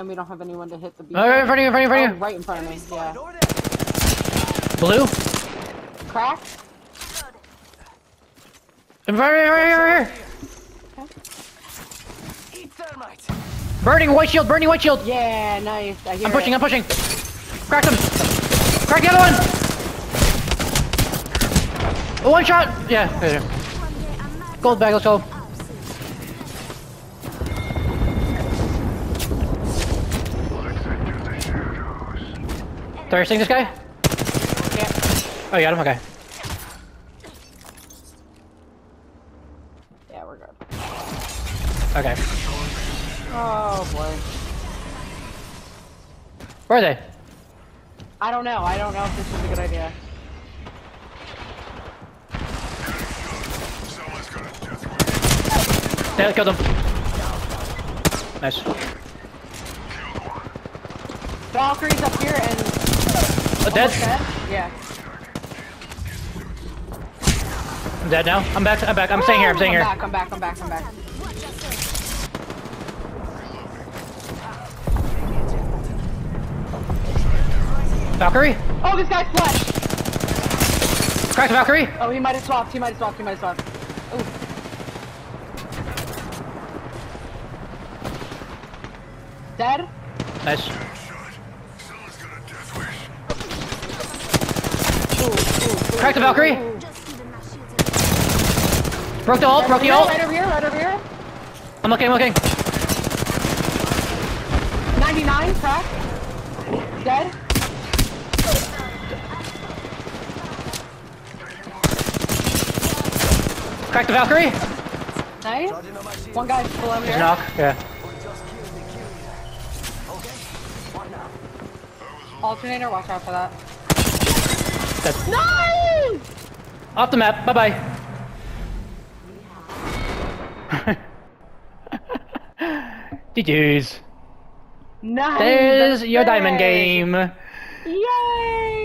and we don't have anyone to hit the beacon. Right in front of you, in front of you, in front of you. Right in front of me, yeah. Blue? Cracked? In front of you, right here. Okay. Burning white shield, burning white shield. Yeah, nice. I'm pushing, I'm pushing. Cracked him. Crack the other one. One shot. Yeah. There. Gold bag, let's go. Thirsting this guy? Yeah. Oh, you got him? Okay. Yeah, we're good. Okay. Oh boy. Where are they? I don't know. I don't know if this is a good idea. Yeah, killed him. Nice. Valkyrie's up here and... Dead? Yeah. I'm dead now. I'm back, I'm back. I'm staying here, I'm staying here. I'm back. Valkyrie? Oh, this guy's flesh! Cracked Valkyrie? Oh, he might have swapped. Ooh. Dead? Nice. Cracked the Valkyrie? Broke the ult, broke the ult. Right over here. I'm looking. 99, crack. Dead. Cracked the Valkyrie? Nice. One guy's below He's here. knock, yeah. Alternator, watch out for that. That's Nice! off the map, bye-bye. GG's. Nice! There's your diamond game. Yay!